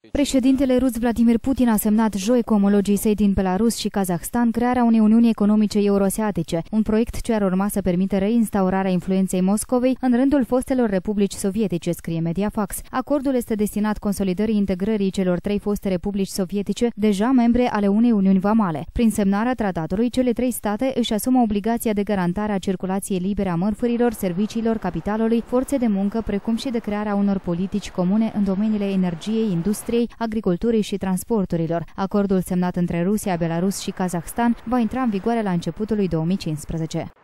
Președintele rus Vladimir Putin a semnat joi cu omologii săi din Belarus și Kazahstan crearea unei Uniuni Economice Euroasiatice, un proiect ce ar urma să permită reinstaurarea influenței Moscovei în rândul fostelor republici sovietice, scrie Mediafax. Acordul este destinat consolidării integrării celor trei foste republici sovietice, deja membre ale unei Uniuni Vamale. Prin semnarea tratatului, cele trei state își asumă obligația de garantare a circulației libere a mărfurilor, serviciilor, capitalului, forțe de muncă, precum și de crearea unor politici comune în domeniile energiei, industriei, agriculturii și transporturilor. Acordul semnat între Rusia, Belarus și Kazahstan va intra în vigoare la începutul lui 2015.